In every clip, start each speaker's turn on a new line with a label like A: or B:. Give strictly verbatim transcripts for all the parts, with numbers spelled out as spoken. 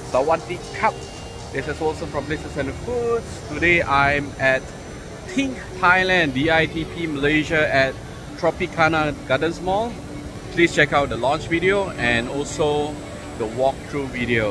A: Sawadee Cup. This is also from Places and Foods. Today I'm at Think Thailand D I T P Malaysia at Tropicana Gardens Mall. Please check out the launch video and also the walkthrough video.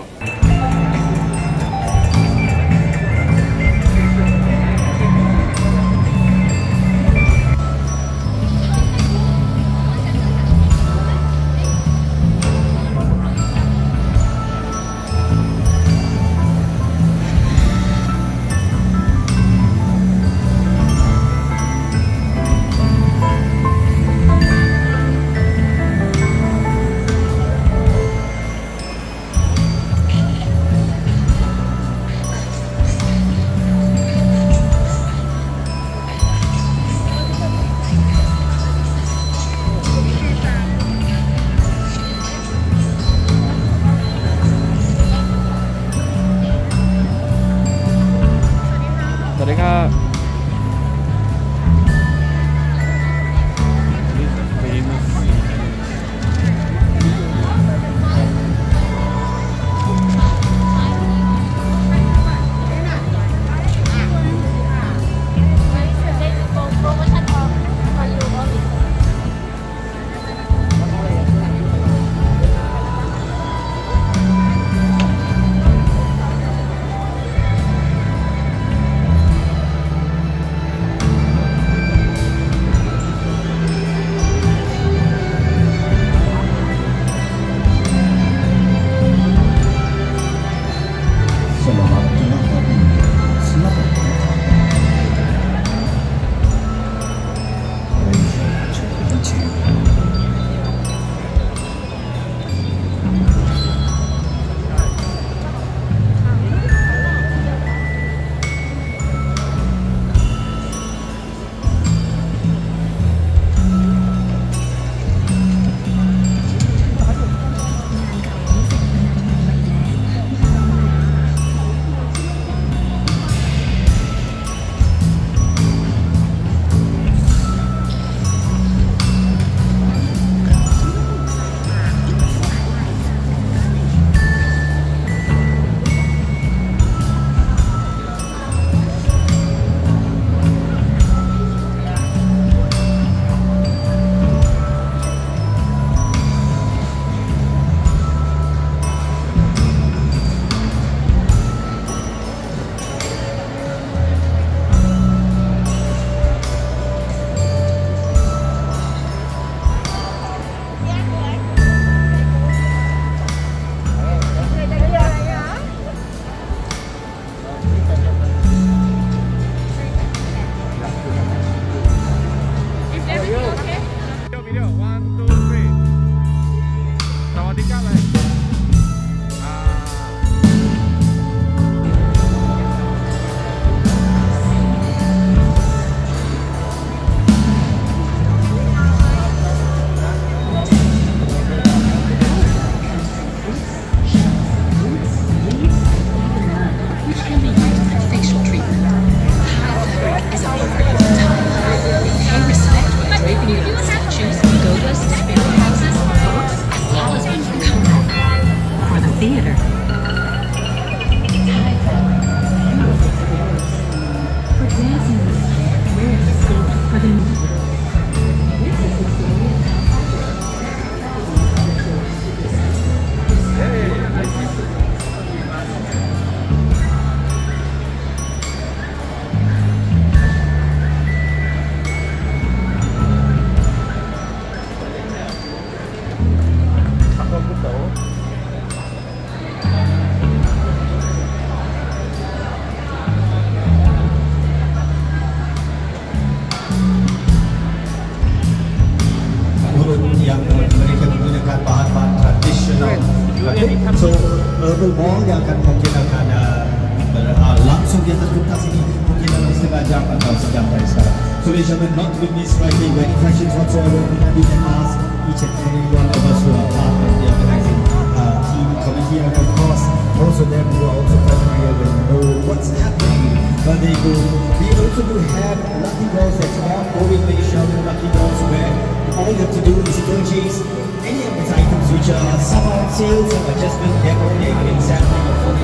B: So urban mall yang akan mungkin akan uh, langsung di atas pentas ini mungkin dalam setengah jam atau sejam dari sekarang. So ladies and gentlemen, not to miss rightly when questions whatsoever, you can ask each and every one of us who are part of the organizing uh, team committee, and of course also them who are also present here will know what's happening. But they go. We also do have lucky draws that's ongoing. They show lucky draws where all you have to do is purchase any of these items which are some on sale, some are just being demoed, they're getting sampling of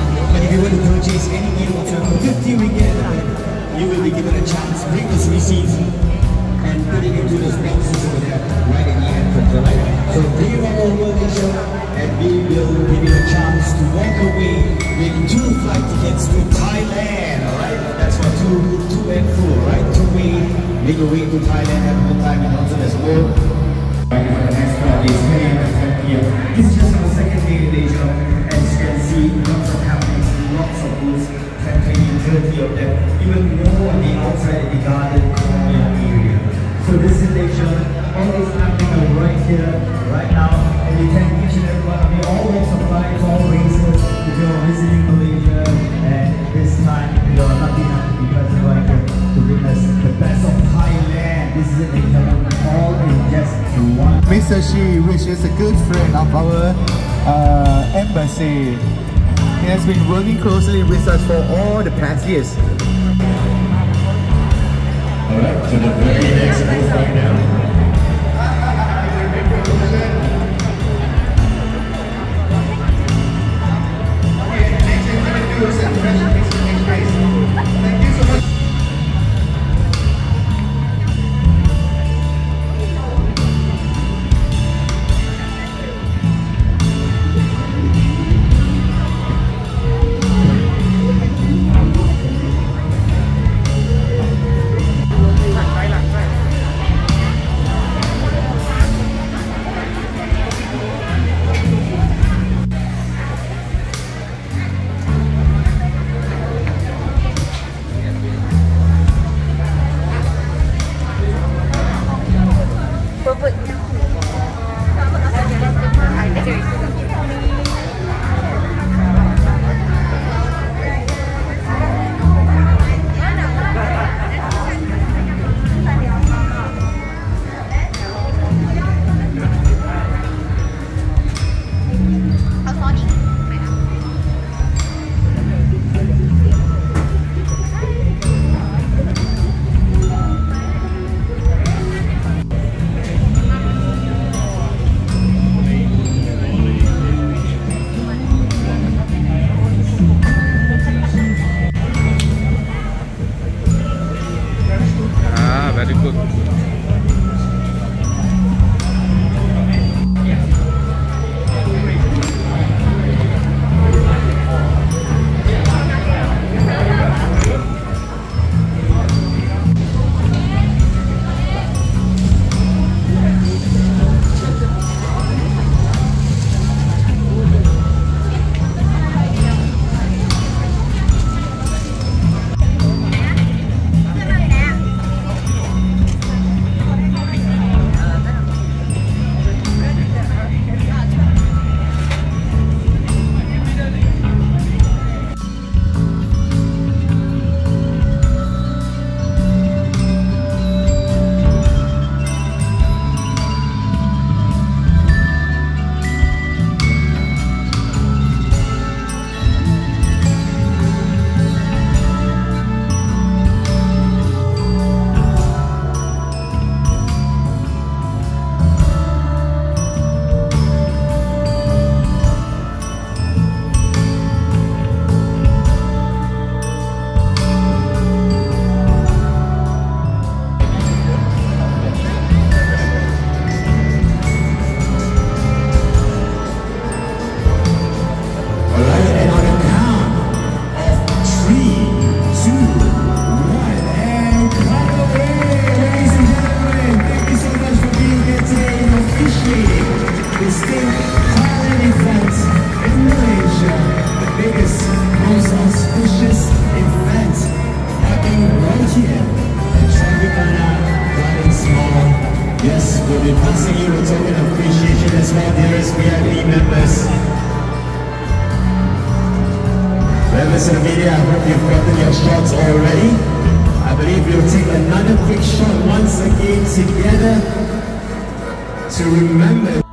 B: be given a chance, bring those receipts and put it into those boxes over there, right in the entrance, alright? So bring it all over, Malaysia, and we will give you a chance to walk away with two flight tickets to Thailand, alright? That's for two, two and full, right? Two way, make your way to Thailand, have a good time, and also there's more. For the next crowd is ten A M and ten P M This is just our second day in Malaysia. As you can see, lots of happenings, lots of booths, ten, twenty, thirty of them, even more on the outside in the garden corner area. So this is Malaysia, all is happening right here, right now, and you can each and every one of you, all walks of life, all races, if you're visiting Malaysia, and this time you're lucky enough to be present right here to witness the best of Thailand. This is Malaysia, all in just one.
C: Mister Shi, which is a good friend of our uh, embassy. He has been working closely with us for all the past years.
B: Alright, to the very next booth right now.
D: We'll be passing you a token of appreciation as well, dearest V I P members. Members of the media, I hope you've gotten your shots already. I believe we'll take another quick shot once again together to remember